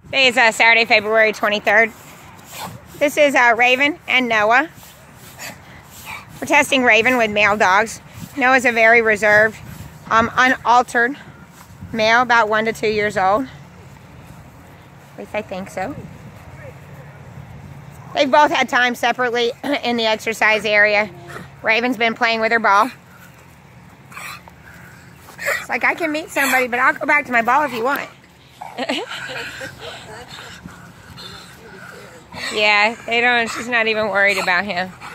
Today is Saturday, February 23rd. This is Raven and Noah. We're testing Raven with male dogs. Noah's a very reserved, unaltered male, about 1 to 2 years old. At least I think so. They've both had time separately in the exercise area. Raven's been playing with her ball. It's like, I can meet somebody, but I'll go back to my ball if you want. Yeah, she's not even worried about him.